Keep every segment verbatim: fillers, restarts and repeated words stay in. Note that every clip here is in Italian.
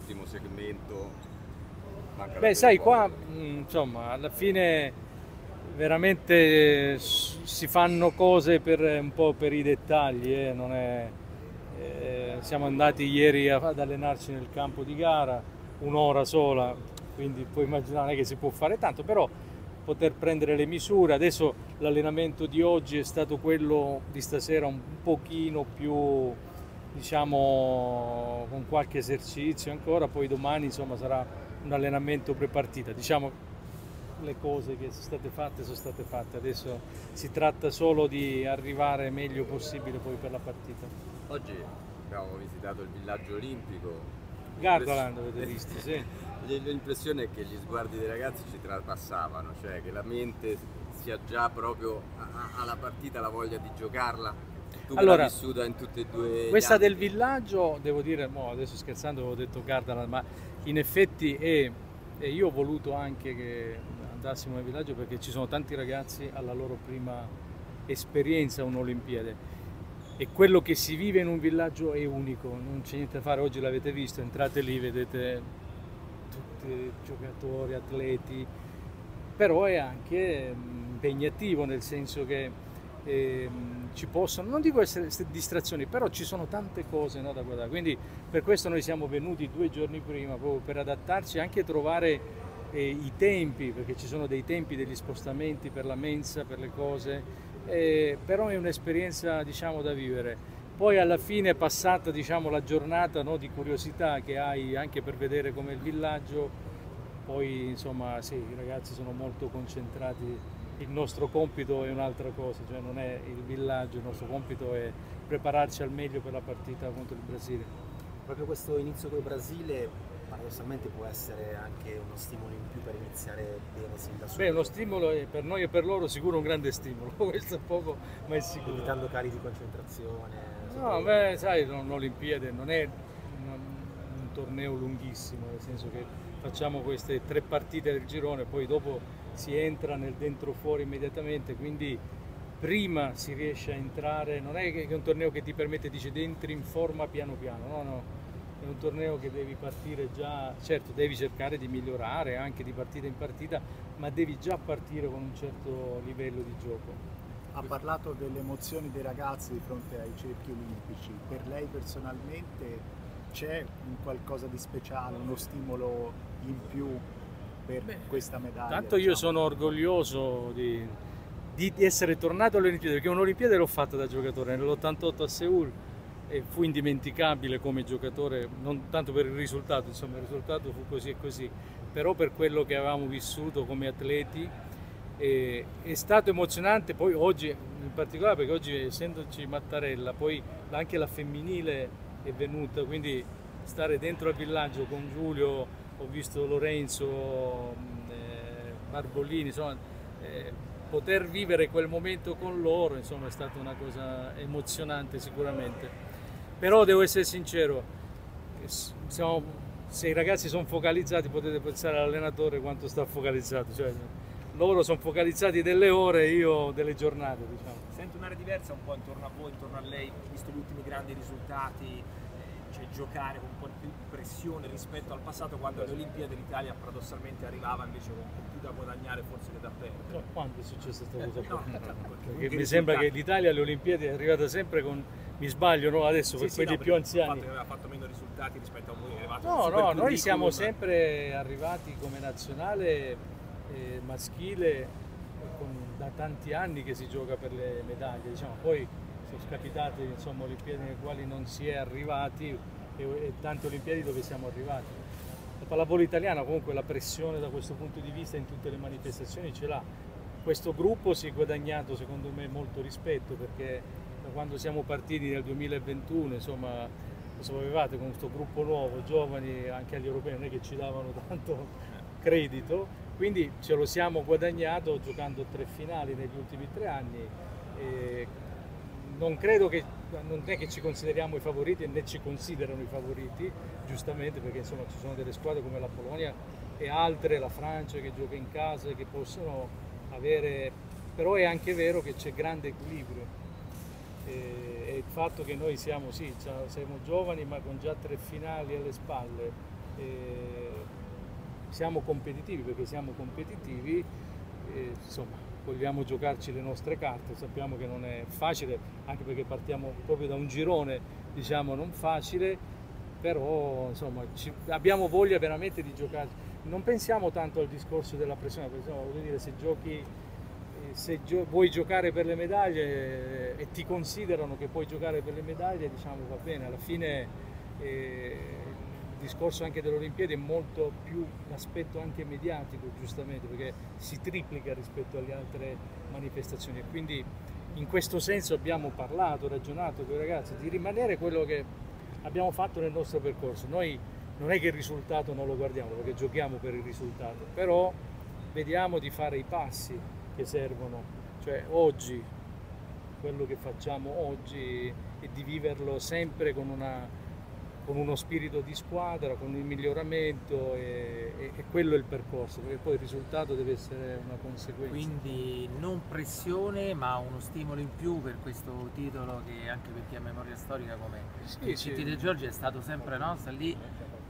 l'ultimo segmento. Manca Beh, la sai, tua qua foto. mh, insomma, alla fine veramente eh, s- si fanno cose per, un po' per i dettagli, eh, non è- eh, siamo andati ieri a- ad allenarci nel campo di gara, un'ora sola, quindi puoi immaginare che si può fare tanto, però poter prendere le misure. Adesso l'allenamento di oggi è stato quello di stasera un pochino più, diciamo, con qualche esercizio ancora, poi domani insomma sarà un allenamento prepartita. Diciamo le cose che sono state fatte sono state fatte, adesso si tratta solo di arrivare meglio possibile poi per la partita. Oggi abbiamo visitato il villaggio olimpico. L'impress- Gardaland avete visto, sì. L'impressione è che gli sguardi dei ragazzi ci trapassavano, cioè che la mente sia già proprio a- a- alla partita, la voglia di giocarla. Tu che l'hai Allora, vissuta in tutti e due gli questa del ambiti. villaggio, devo dire, mo, adesso scherzando avevo detto Gardaland, ma in effetti è, e io ho voluto anche che andassimo nel villaggio perché ci sono tanti ragazzi alla loro prima esperienza a un'Olimpiade e quello che si vive in un villaggio è unico, non c'è niente da fare, oggi l'avete visto, entrate lì, vedete tutti giocatori, atleti, però è anche mm, impegnativo nel senso che ehm, ci possono, non dico essere st- distrazioni, però ci sono tante cose, no, da guardare, quindi per questo noi siamo venuti due giorni prima, proprio per adattarci e anche trovare eh, i tempi, perché ci sono dei tempi degli spostamenti per la mensa, per le cose, eh, però è un'esperienza diciamo da vivere. Poi alla fine passata diciamo la giornata, no, di curiosità che hai anche per vedere com'è il villaggio, poi insomma sì, i ragazzi sono molto concentrati, il nostro compito è un'altra cosa, cioè non è il villaggio, il nostro compito è prepararci al meglio per la partita contro il Brasile. Proprio questo inizio col Brasile paradossalmente può essere anche uno stimolo in più per iniziare bene sin da Beh, uno subito, stimolo è per noi e per loro sicuro un grande stimolo, questo è poco ma è sicuro. evitando cali di concentrazione. No, sotto- beh, sai, un'Olimpiade non è un, un torneo lunghissimo, nel senso che facciamo queste tre partite del girone, poi dopo si entra nel dentro fuori immediatamente, quindi prima si riesce a entrare, non è che è un torneo che ti permette, dice, di entri in forma piano piano, no, no, è un torneo che devi partire già, certo devi cercare di migliorare anche di partita in partita, ma devi già partire con un certo livello di gioco. Ha parlato delle emozioni dei ragazzi di fronte ai cerchi olimpici. Per lei personalmente c'è un qualcosa di speciale, uno stimolo in più per Beh, questa medaglia? tanto io diciamo? sono orgoglioso di, di essere tornato alle Olimpiadi, perché un'Olimpiade l'ho fatta da giocatore nell'ottantotto a Seul e fu indimenticabile come giocatore, non tanto per il risultato, insomma il risultato fu così e così, però per quello che avevamo vissuto come atleti e, è stato emozionante, poi oggi in particolare perché oggi essendoci Mattarella, poi anche la femminile è venuta, quindi stare dentro al villaggio con Giulio, ho visto Lorenzo, mh, eh, Barbolini, insomma, eh, poter vivere quel momento con loro, insomma, è stata una cosa emozionante sicuramente. Però devo essere sincero, eh, s- siamo- se i ragazzi sono focalizzati potete pensare all'allenatore quanto sta focalizzato, cioè, loro sono focalizzati delle ore, io delle giornate, diciamo. Sento un'area diversa un po' intorno a voi, intorno a lei, visto gli ultimi grandi risultati, eh, cioè giocare con un po' più di pressione rispetto al passato quando alle Olimpiadi l'Italia paradossalmente arrivava invece con più da guadagnare forse che da perdere. No, quando è successa questa cosa qua? No, certo, perché Perché i mi sembra che risultati- l'Italia alle Olimpiadi è arrivata sempre con, mi sbaglio, no? Adesso Sì, per sì, quelli no, più perché il anziani. fatto che aveva fatto meno risultati rispetto a voi, eravate un No, super no, noi curriculum. siamo sempre arrivati come nazionale eh, maschile con- da tanti anni che si gioca per le medaglie, diciamo. Poi sono capitate insomma Olimpiadi nelle quali non si è arrivati e, e tante Olimpiadi dove siamo arrivati. La pallavolo italiana comunque la pressione da questo punto di vista in tutte le manifestazioni ce l'ha. Questo gruppo si è guadagnato secondo me molto rispetto perché da quando siamo partiti nel duemilaventuno, insomma, lo sapevate con questo gruppo nuovo, giovani anche agli europei non è che ci davano tanto credito, quindi ce lo siamo guadagnato giocando tre finali negli ultimi tre anni. E non credo che, non è che ci consideriamo i favoriti né ci considerano i favoriti, giustamente perché insomma ci sono delle squadre come la Polonia e altre, la Francia che gioca in casa, che possono avere, però è anche vero che c'è grande equilibrio e, e il fatto che noi siamo, sì, siamo giovani ma con già tre finali alle spalle eh, siamo competitivi perché siamo competitivi, eh, insomma vogliamo giocarci le nostre carte, sappiamo che non è facile anche perché partiamo proprio da un girone diciamo non facile, però insomma ci, abbiamo voglia veramente di giocare. Non pensiamo tanto al discorso della pressione, pensiamo, voglio dire, se giochi, se gio vuoi giocare per le medaglie eh, e ti considerano che puoi giocare per le medaglie, diciamo va bene, alla fine eh, il discorso anche delle Olimpiadi è molto più l'aspetto anche mediatico, giustamente, perché si triplica rispetto alle altre manifestazioni e quindi in questo senso abbiamo parlato, ragionato con i ragazzi di rimanere quello che abbiamo fatto nel nostro percorso. Noi non è che il risultato non lo guardiamo perché giochiamo per il risultato, però vediamo di fare i passi che servono, cioè oggi, quello che facciamo oggi è di viverlo sempre con, una, con uno spirito di squadra, con il miglioramento e, e, e quello è il percorso, perché poi il risultato deve essere una conseguenza. Quindi non pressione ma uno stimolo in più per questo titolo che anche per chi ha memoria storica come sì, il C T De Giorgi è stato sempre no? Sta lì,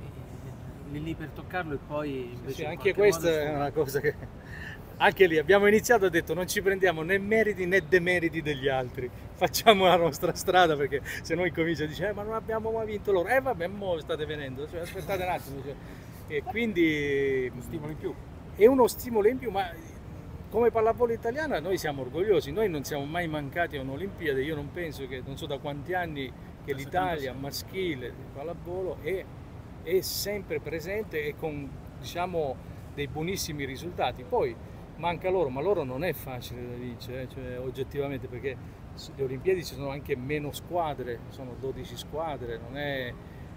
lì lì per toccarlo e poi invece sì, anche questa è una cosa che anche lì abbiamo iniziato, ho detto non ci prendiamo né meriti né demeriti degli altri, facciamo la nostra strada perché se noi comincia a dire eh, ma non abbiamo mai vinto loro, eh vabbè mo state venendo, cioè, aspettate un attimo, cioè. E quindi uno stimolo in più, è uno stimolo in più, ma come pallavolo italiana noi siamo orgogliosi, noi non siamo mai mancati a un'Olimpiade, io non penso che, non so da quanti anni che l'Italia maschile di pallavolo è, è sempre presente e con diciamo dei buonissimi risultati. Poi manca loro, ma loro non è facile da vincere, eh? Cioè, oggettivamente, perché le Olimpiadi ci sono anche meno squadre, sono dodici squadre, non è,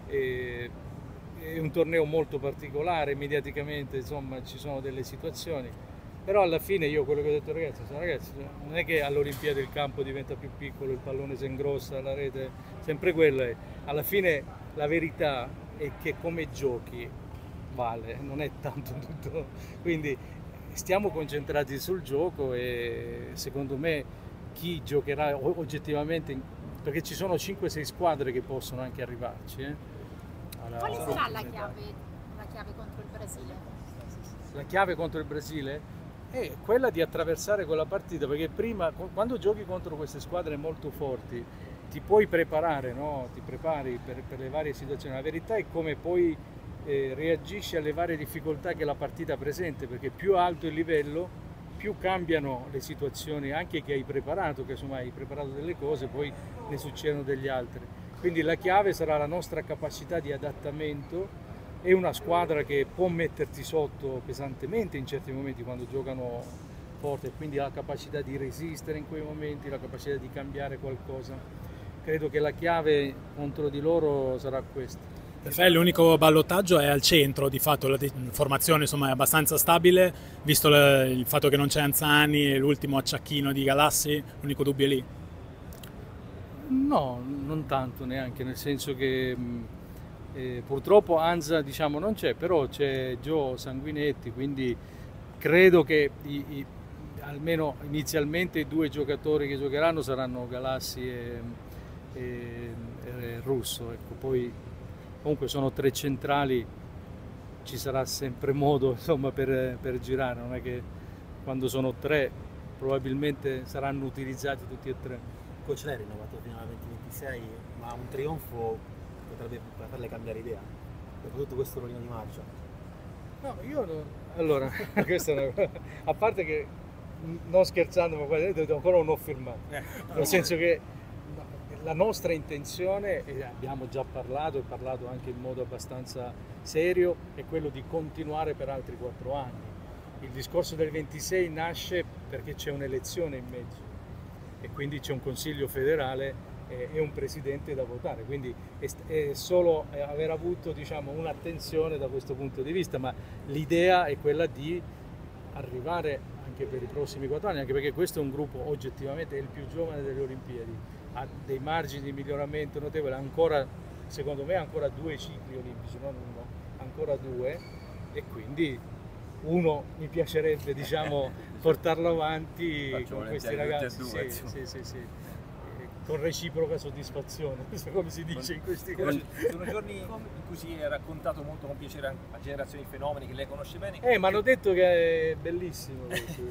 è, è un torneo molto particolare, mediaticamente insomma ci sono delle situazioni, però alla fine io quello che ho detto ai ragazzi, sono, ragazzi non è che alle Olimpiadi il campo diventa più piccolo, il pallone si ingrossa, la rete, sempre quella è, alla fine la verità è che come giochi vale, non è tanto tutto, quindi stiamo concentrati sul gioco e secondo me chi giocherà oggettivamente, perché ci sono cinque sei squadre che possono anche arrivarci. Eh? Alla... Quale sarà la chiave, la chiave contro il Brasile? La chiave contro il Brasile è quella di attraversare quella partita, perché prima, quando giochi contro queste squadre molto forti, ti puoi preparare, no? Ti prepari per, per le varie situazioni. La verità è come poi eh, reagisci alle varie difficoltà che la partita presenta, perché più alto il livello, più cambiano le situazioni anche che hai preparato, che insomma hai preparato delle cose, poi ne succedono degli altri. Quindi la chiave sarà la nostra capacità di adattamento. È una squadra che può metterti sotto pesantemente in certi momenti quando giocano forte, quindi ha la capacità di resistere in quei momenti, la capacità di cambiare qualcosa. Credo che la chiave contro di loro sarà questa. Per te l'unico ballottaggio è al centro, di fatto la formazione insomma, è abbastanza stabile, visto il fatto che non c'è Anzani e l'ultimo acciacchino di Galassi, l'unico dubbio è lì? No, non tanto neanche, nel senso che eh, purtroppo Anza diciamo, non c'è, però c'è Gio Sanguinetti, quindi credo che i, i, almeno inizialmente i due giocatori che giocheranno saranno Galassi e, e, e Russo. Ecco, poi comunque sono tre centrali, ci sarà sempre modo insomma, per, per girare, non è che quando sono tre probabilmente saranno utilizzati tutti e tre. Coach, lei è rinnovato fino al duemilaventisei, ma un trionfo potrebbe farle cambiare idea, dopo tutto questo ruolino di marcia? No, io non... allora, questa è una cosa, a parte che non scherzando, ma guardate, ancora non ho firmato, nel senso che la nostra intenzione, e abbiamo già parlato e parlato anche in modo abbastanza serio, è quello di continuare per altri quattro anni. Il discorso del ventisei nasce perché c'è un'elezione in mezzo e quindi c'è un consiglio federale e un presidente da votare, quindi è solo aver avuto diciamo, un'attenzione da questo punto di vista, ma l'idea è quella di arrivare anche per i prossimi quattro anni, anche perché questo è un gruppo oggettivamente è il più giovane delle Olimpiadi, ha dei margini di miglioramento notevoli, ancora secondo me ancora due cicli olimpici, non uno, ancora due, e quindi uno mi piacerebbe diciamo portarlo avanti. Faccio con questi ragazzi, sì, sì, sì, sì. con reciproca soddisfazione, come si dice in questi casi. Sono giorni in cui si è raccontato molto con piacere a generazioni di fenomeni che lei conosce bene. Eh, mi hanno detto che è bellissimo.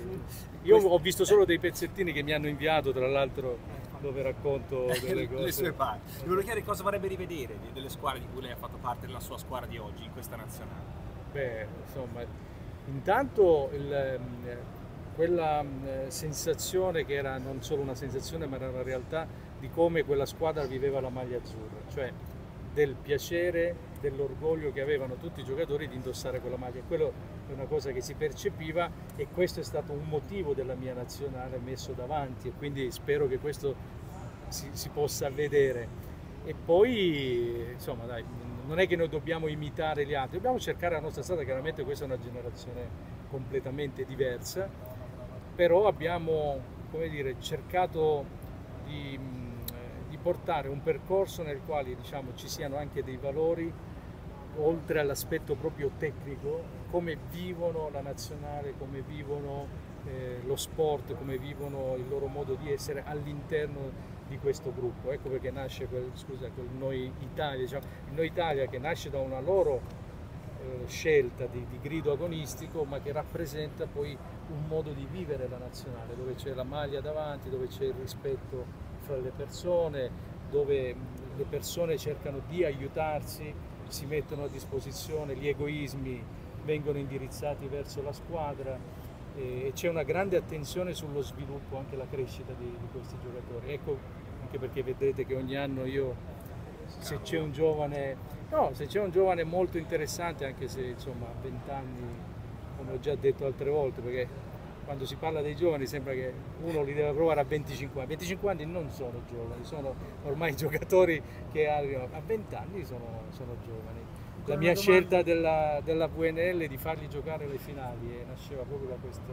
Io ho visto solo dei pezzettini che mi hanno inviato, tra l'altro, dove racconto delle cose. Le sue parti. Mi volevo chiedere cosa vorrebbe rivedere delle squadre di cui lei ha fatto parte, della sua squadra di oggi, in questa nazionale. Beh, insomma, intanto il, quella sensazione che era non solo una sensazione ma era una realtà di come quella squadra viveva la maglia azzurra, cioè del piacere, dell'orgoglio che avevano tutti i giocatori di indossare quella maglia. Quello è una cosa che si percepiva e questo è stato un motivo della mia nazionale messo davanti e quindi spero che questo si, si possa vedere. E poi, insomma, dai, non è che noi dobbiamo imitare gli altri, dobbiamo cercare la nostra strada. Chiaramente questa è una generazione completamente diversa, però abbiamo, come dire, cercato di, di portare un percorso nel quale, diciamo, ci siano anche dei valori oltre all'aspetto proprio tecnico, come vivono la nazionale, come vivono eh, lo sport, come vivono il loro modo di essere all'interno di questo gruppo. Ecco perché nasce quel, scusa, quel Noi Italia, diciamo, il Noi Italia che nasce da una loro eh, scelta di, di grido agonistico, ma che rappresenta poi un modo di vivere la nazionale, dove c'è la maglia davanti, dove c'è il rispetto fra le persone, dove le persone cercano di aiutarsi, si mettono a disposizione, gli egoismi vengono indirizzati verso la squadra e c'è una grande attenzione sullo sviluppo, anche la crescita di, di questi giocatori. Ecco, anche perché vedrete che ogni anno io, se c'è un giovane, no, se c'è un giovane molto interessante, anche se insomma a venti anni, come ho già detto altre volte, perché quando si parla dei giovani sembra che uno li deve provare a venticinque anni. venticinque anni non sono giovani, sono ormai giocatori che arrivano a venti anni, sono, sono giovani. La mia scelta della, della V N L di farli giocare le finali eh, nasceva proprio da questo,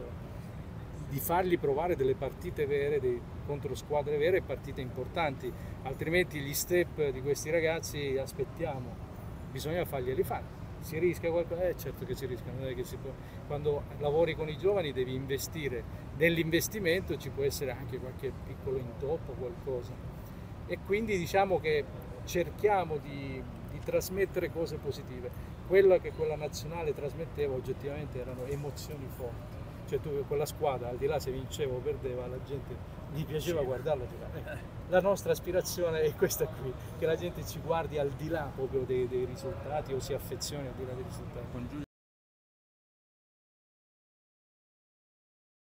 di farli provare delle partite vere, dei, contro squadre vere e partite importanti, altrimenti gli step di questi ragazzi aspettiamo, bisogna farglieli fare. Si rischia qualcosa? Eh certo che si rischia, non è che si può. Quando lavori con i giovani devi investire, nell'investimento ci può essere anche qualche piccolo intoppo, qualcosa. E quindi diciamo che cerchiamo di, di trasmettere cose positive. Quello che quella nazionale trasmetteva oggettivamente erano emozioni forti. Cioè tu, quella squadra, al di là se vinceva o perdeva, la gente gli piaceva guardarla giocare. La nostra aspirazione è questa qui, che la gente ci guardi al di là proprio dei, dei risultati o si affezioni al di là dei risultati.